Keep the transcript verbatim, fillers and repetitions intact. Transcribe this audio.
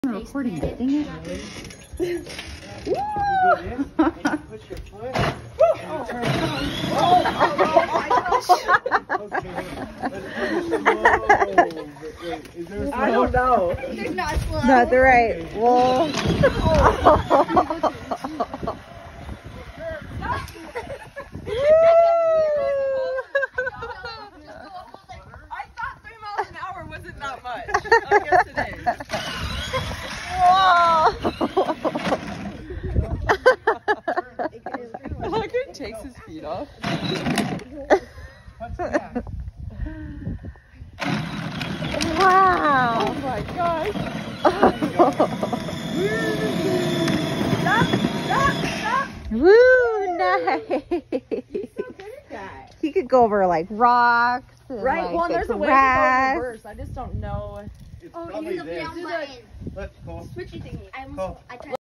I'm recording it, dang it. You go in and you push your foot and you turn around. Oh, oh my gosh. Okay, let's do slow. Wait, is there a slow? I don't know. There's not slow. Not the right. Well. I thought three miles an hour wasn't that much. I guess it is. Look, he takes his feet off. Wow. Oh my gosh. Stop, stop, stop. Woo, nice. He's so good at that. He could go over like rocks. And, Right, like, well, the there's a way to grass. go reverse. I just don't know. It's Oh, probably here's a this. down button. Let's go. Switchy thingy. I Go. almost, I tried.